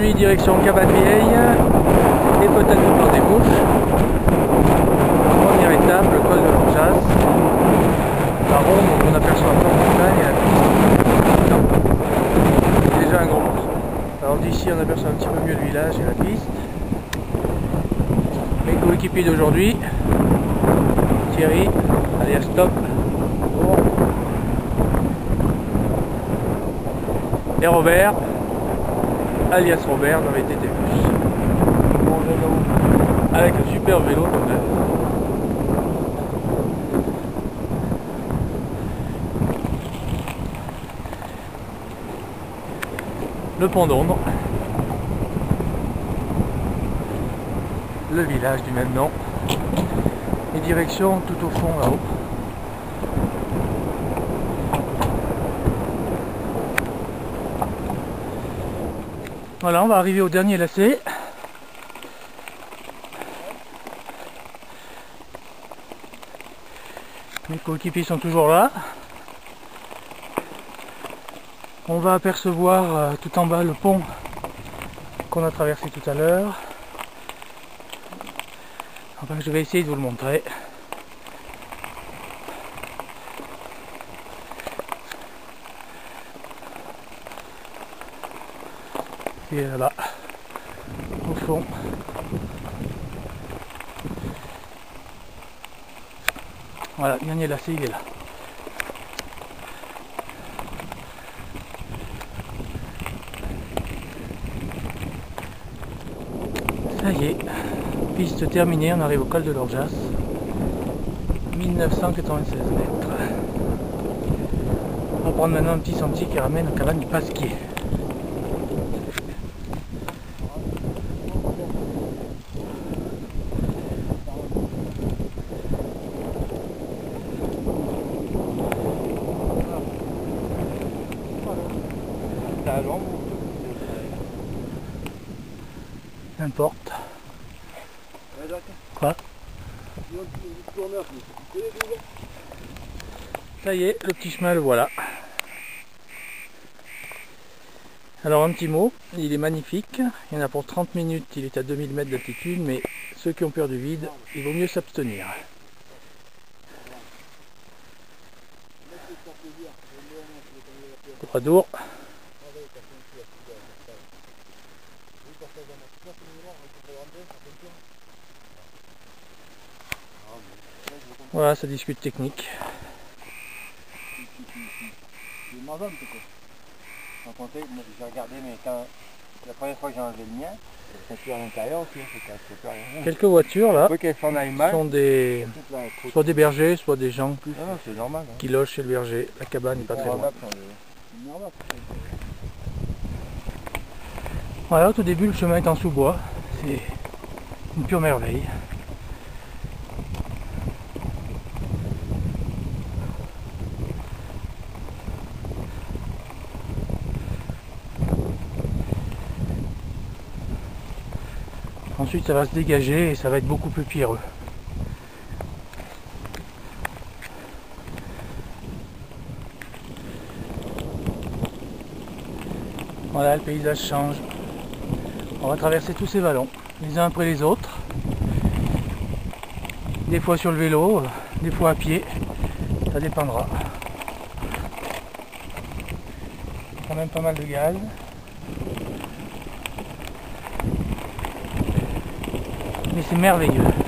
Aujourd'hui direction Cabane Vieille et peut-être le Clos des Bouches. Première étape, le col de l'Orjas. Par ronde, on aperçoit encore la montagne et la piste. C'est déjà un gros morceau. Alors d'ici on aperçoit un petit peu mieux le village et la piste. Mes coéquipiers d'aujourd'hui, Thierry, alias Top, et Robert, alias Robert dans les TT Bus. Bon vélo. Avec un super vélo comme neuf. Le pont d'Ombre. Le village du même nom. Et direction tout au fond là-haut. Voilà, on va arriver au dernier lacet. Mes coéquipiers sont toujours là. On va apercevoir tout en bas le pont qu'on a traversé tout à l'heure. Enfin, je vais essayer de vous le montrer. Et là-bas, au fond. Voilà, le dernier lacet, il est là. Ça y est, piste terminée, on arrive au col de l'Orjas. 1996 mètres. On va prendre maintenant un petit sentier qui ramène au cabane du Pasquier. N'importe. Quoi? Ça y est, le petit chemin le voilà. Alors un petit mot, il est magnifique, il y en a pour 30 minutes, il est à 2000 mètres d'altitude, mais ceux qui ont peur du vide, il vaut mieux s'abstenir. Poidour. Voilà, ça discute technique. J'ai regardé, mais quand la première fois que j'ai enlevé le mien, c'était à l'intérieur aussi, c'était rien. Quelques voitures là sont des soit des bergers, soit des gens c'est normal, hein. qui logent chez le berger. La cabane n'est pas très loin. Voilà, au tout début le chemin est en sous-bois, c'est une pure merveille. Ensuite ça va se dégager et ça va être beaucoup plus pierreux. Voilà, le paysage change. On va traverser tous ces vallons, les uns après les autres. Des fois sur le vélo, des fois à pied, ça dépendra. Quand même pas mal de gaz. Mais c'est merveilleux.